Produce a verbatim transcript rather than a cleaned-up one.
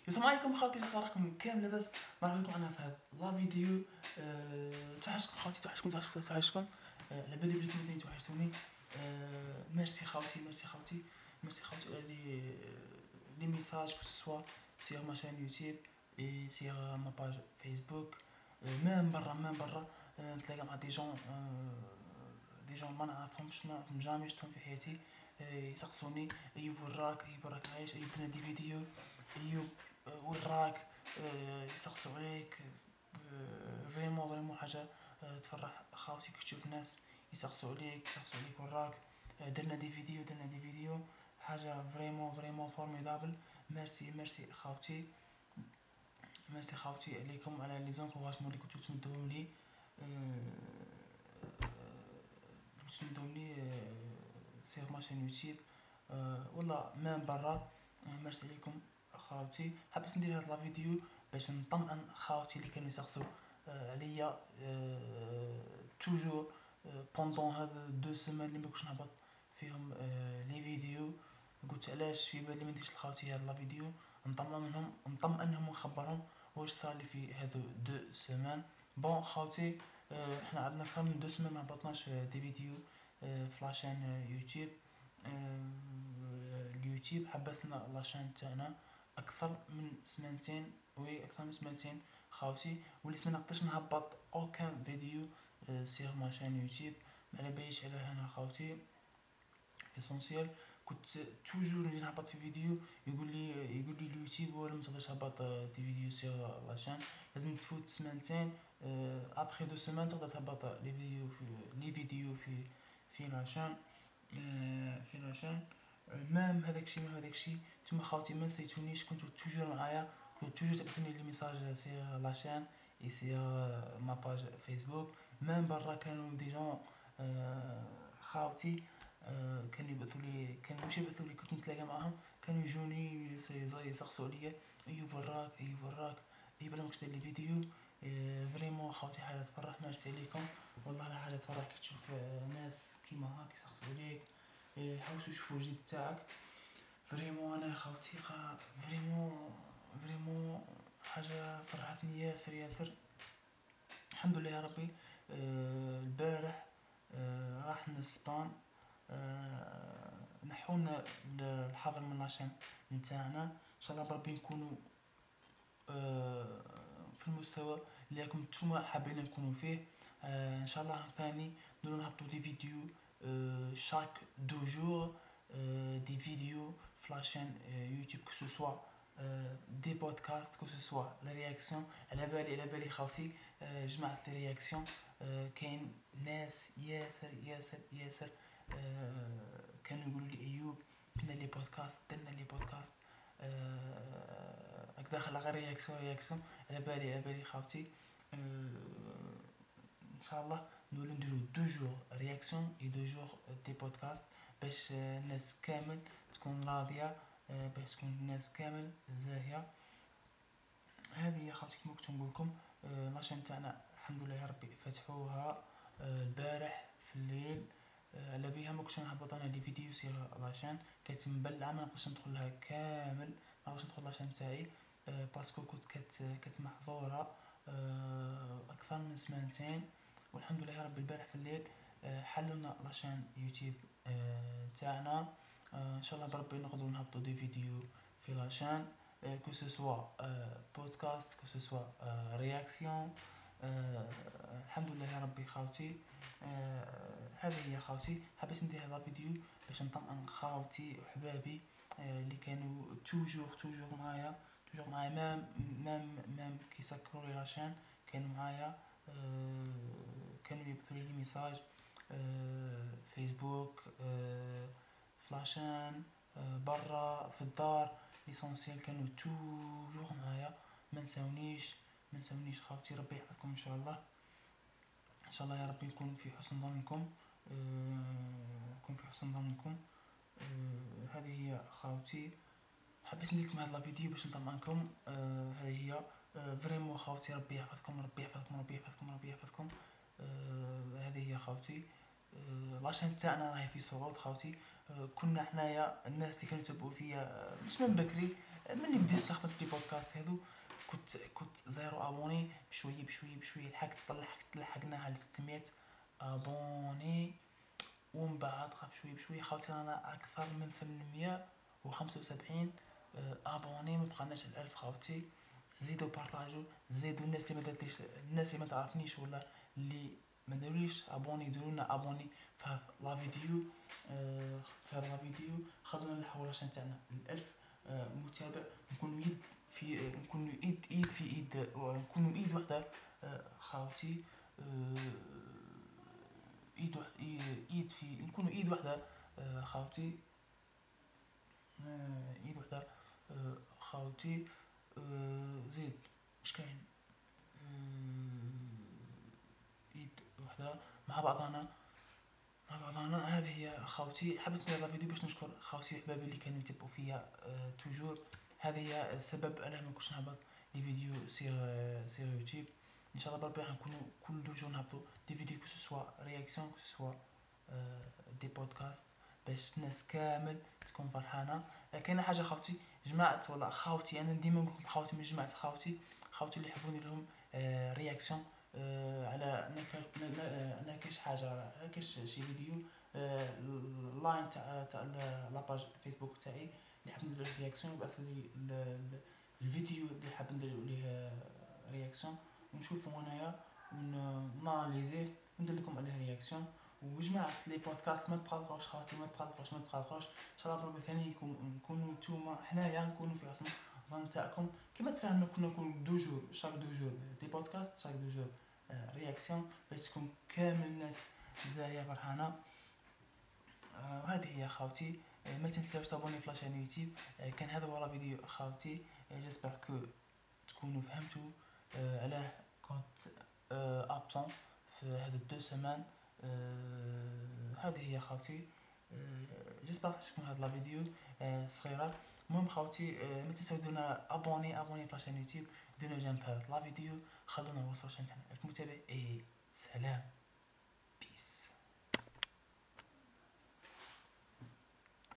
السلام عليكم خاوتي، صباحكم كامل لاباس. مرحبا بكم معنا في هذا لا فيديو. أه... توحشكم خاوتي، توحشكم توحشكم توحشكم. أه... على بالي بلي نتوما توحشتوني. أه... ميرسي خاوتي، ميرسي خاوتي، ميرسي خاوتي على لي لي ميساج كو سوا سيغ ما شان يوتيوب اي سيغ ما باج فيسبوك. أه... ميم برا ميم برا أه... نتلاقى مع دي جون أه... دي جون ما نعرفهمش، ما نعرفهم جامي شفتهم في حياتي. أه... يسقسوني ايوب وراك، ايوب راك عايش، ايوب درنا دي فيديو، ايوب وين راك. أه يسقسوا عليك. أه فريمون فريمون حاجه أه تفرح خاوتي كي تشوف ناس يسقسوا عليك، يسقسوا عليك وين راك. أه درنا دي فيديو درنا دي فيديو حاجه فريمون فريمون فورميدابل. ميرسي ميرسي خاوتي، ميرسي خاوتي عليكم على لي زونكوراجمون اللي كنتو تمدوهم لي. أه تمدوهم لي سيغ ماشين يوتيوب. أه والله مام برا. أه ميرسي عليكم خاوتي. حبيت ندير هاد لا فيديو باش نطمئن خاوتي اللي كانوا يسقسوا أه عليا أه توجور أه بوندون هاد دو سيمين اللي مكنتش نهبط فيهم أه لي فيديو. قلت علاش في بالي ما نديرش لخاوتي هاد لا فيديو، نطمئنهم نطمئنهم ونخبرهم واش صرالي في هادو دو سيمين. بون خاوتي، أه احنا عندنا اكثر من دو سيمين ما هبطناش دي فيديو أه في لاشين يوتيوب. أه اليوتيوب حبسنا لاشين تاعنا اكثر من سمانتين، وي اكثر من سمانتين خاوتي، وليت ما نقدرش نهبط اوكان فيديو أه سيغ ماشين يوتيوب. ما على باليش على هنا خاوتي. اسونسيال كنت توجور نجي نهبط في فيديو يقول لي يقول لي اليوتيوب ولا ما تقدرش تهبط دي فيديو سيغ لاشين، لازم تفوت سمانتين. ابخي دو سيمان تقدر تهبط لي فيديو في لي فيديو في في لاشين. أه في لاشين مام هذاك الشيء مام هذاك الشيء. نتوما خاوتي ما نسيتونيش، كنتو توجور معايا، كنتو توجور تبعثوني لي ميساج سيغ لاشين اي سيغ ما باج فيسبوك. مام برا كانوا دي جون أه خاوتي أه كانوا يبعثوا لي، كانوا ماشي يبعثوا لي، كنت نتلاقى معاهم كانوا يجوني يسقسوا عليا ايوب وراك ايوب وراك ايوب بلا ماكش دير لي فيديو. أه فريمون خاوتي حاجه تفرح، ميرسي عليكم والله. لا حاجه تفرح كي تشوف ناس كيما هاك يسقسوا عليك. أه حاولوا تشوفوا الجد تاعك. فريمون انا خاوتي فريمون فريمون حاجه فرحتني ياسر ياسر. الحمد لله يا ربي. أه البارح أه راح للسبام. أه نحونا الحظر من لاشين نتاعنا. ان شاء الله بربي نكونوا أه في المستوى اللي راكم نتوما حابين نكونوا فيه. أه ان شاء الله ثاني نديرو نهبطوا دي فيديو أه شاك دو جور. أه دي فيديو فلاشين أه يوتيوب كو سوسوا أه دي بودكاست كو سوسوا لا رياكسيون. على بالي على بالي خاوتي أه جمعت لي رياكسيون. أه كاين ناس ياسر ياسر ياسر أه كانوا يقولوا لي ايوب درنا لي بودكاست درنا لي بودكاست. أه داخل غير رياكسيون رياكسيون. على بالي على بالي خاوتي. أه ان شاء الله نولو نديرو دو جور رياكسيون اي دو جور دي بودكاست باش الناس كامل تكون راضيه، باش تكون الناس كامل زاهيه. هذه هي خاوتي كما كنت نقول لكم. أه لاشين تاعنا الحمد لله يا ربي فتحوها أه البارح في الليل. أه على بيها ما كنتش نهبط انا لي فيديو سير لاشين، كانت مبلعه ما نقدرش ندخل لها كامل، ما نقدرش ندخل لاشين تاعي أه باسكو كنت كانت كانت محظوره أه اكثر من سمانتين. والحمد لله يا ربي البارح في الليل أه حللنا لاشين يوتيوب أه تاعنا. أه ان شاء الله بربي نقدروا نهبطوا دي فيديو في لاشين أه كو سوسوا أه بودكاست كو سوسوا أه رياكسيون. أه الحمد لله يا ربي خاوتي. أه هذه هي خاوتي. حبيت ندير هذا الفيديو باش نطمئن خاوتي وحبابي أه اللي كانوا توجور توجور معايا توجور معايا مام مام مام كي سكروا لي لاشين كانوا معايا. أه كانوا يبثوا لي ميساج أه فيسبوك أه فلاشين أه برا في الدار. ليسونسيال كانوا توجور معايا، ما نساونيش ما نساونيش خاوتي. ربي يحفظكم ان شاء الله، ان شاء الله يا ربي نكون في حسن ظنكم. نكون في حسن ظنكم. أه هذه هي خاوتي. حبيت نديركم هذا الفيديو باش نطمئنكم. أه هذه هي أه فريمون خاوتي. ربي يحفظكم ربي يحفظكم ربي يحفظكم ربي يحفظكم. أه هذه هي خاوتي. أه لاشين تاعنا راهي في صعود خاوتي. أه كنا حنايا الناس اللي كانوا يتبعوا فيا مش من بكري، من اللي بديت نخدم في بودكاست بودكاست هادو كنت كنت زيرو ابوني، بشويه بشويه بشويه لحقت طلعت لحقناها ل ستمية ابوني، ومن بعد بشويه بشويه خاوتي انا اكثر من ثمانمية وخمسة وسبعين ابوني، ما بقناش الالف خاوتي. زيدوا بارطاجوا، زيدوا الناس اللي ما دارتليش، الناس اللي ما تعرفنيش ولا اللي ما دارويش ابوني يديروا لنا ابوني في هذا لا فيديو. آه في هذا لا فيديو خلونا نلحقوا لاشين تاعنا الالف آه متابع، نكونوا يد في آه نكونوا ايد ايد في ايد، آه نكونوا ايد وحده آه خاوتي. آه ايد وح... ايد في نكونوا ايد وحده آه خاوتي. آه ايد وحده آه خاوتي. آه زيد مش كاين ايد وحده مع بعضنا مع بعضنا. هذه هي خاوتي، حبست ندير الفيديو باش نشكر خاوتي احبابي اللي كانوا يتبعوا فيا أه توجور. هذه هي السبب علاه ما كنتش نهبط لي فيديو سير أه سير يوتيوب. ان شاء الله بربي راح نكونوا كل جور نهبطوا دي فيديو كو سوا رياكسيون كو سوا أه دي بودكاست باش الناس كامل تكون فرحانه. كاينه حاجه خاوتي، جماعه ولا خاوتي، انا ديما نقول لكم خاوتي من جماعه خاوتي، خاوتي اللي يحبوني لهم أه رياكسيون أه على انا كاش حاجه على كاش شي فيديو أه اللاين تاع تاع لاباج فيسبوك تاعي اللي حاب ندير رياكسيون، يبعث لي الفيديو اللي حاب ندير ليه رياكسيون ونشوفه هنايا وناناليزيه وندير لكم عليه رياكسيون. وجماعه لي بودكاست ما تقلقوش خاوتي، ما تقلقوش ما تقلقوش ان شاء الله بربي ثاني نكونوا نتوما حنايا نكونوا في حسن الظن تاعكم كما تفهمنا. كنا نكون دو جور شاك دو جور دي بودكاست، شاك دو جور رياكسيون باش تكون كامل الناس زاهيه فرحانه. وهذه آه هي خاوتي. آه ما تنساوش تابوني في لاشين يوتيوب. آه كان هذا هو فيديو خاوتي. آه جيسبر كو تكونوا فهمتوا آه علاه كنت آه ابطون في هذا الدو سمان. آه هذه هي خاوتي. آه جيسبر تعجبكم هذا الفيديو آه صغيره. المهم خاوتي آه ما تنساو ديرونا ابوني ابوني في لاشين يوتيوب، ديرونا جنب هذا الفيديو، خلونا نوصلوا لاشين تاعنا المتابع. اي سلام، بيس.